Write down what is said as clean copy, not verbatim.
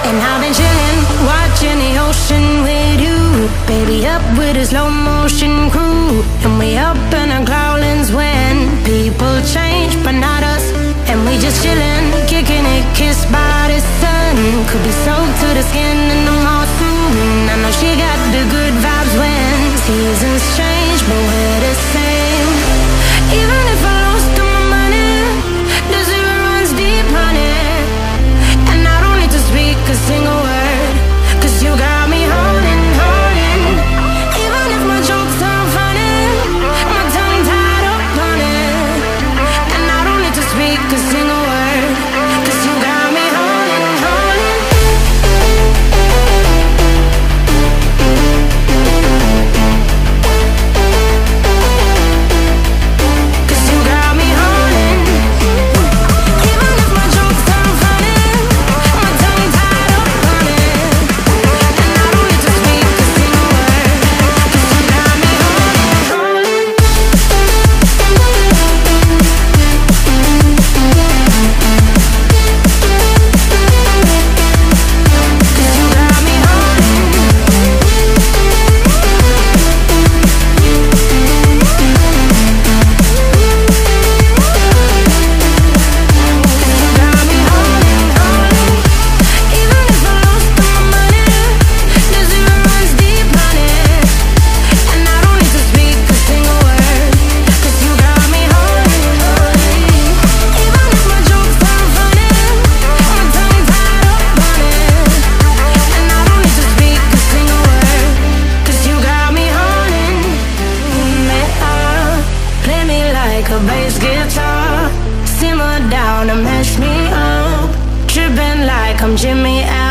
And I've been chillin', watching the ocean with you, baby, up with a slow motion crew. And we up in our growlings when people change, but not us. And we just chillin', kicking it, kissed by the sun. Could be soaked to the skin in the monsoon. I know she got the good vibes when seasons change, but we're the same. Even if I lost all my money, the zero runs deep, honey. And I don't need to speak a single word, 'cause you got me holding, holding. Even if my jokes aren't funny, my tongue tied up on it. And I don't need to speak a single word, 'cause you got me holding, holding. 'Cause you got me holding. Even if my jokes aren't funny, my tongue tied up on it. And I don't need to speak a single word, 'cause you got me holding, holding. 'Cause you got me holding. Got me holding, holding. Even if I lost all my money, the zero runs deep, honey. And I don't need to speak a single word, 'cause you got me holding, holding. Even if my jokes aren't funny, my tongue tied up on it. And I don't need to speak a single word, 'cause you got me holding me up. Play me like a bass guitar, simmer down and mash me up, tripping like I'm Jimmy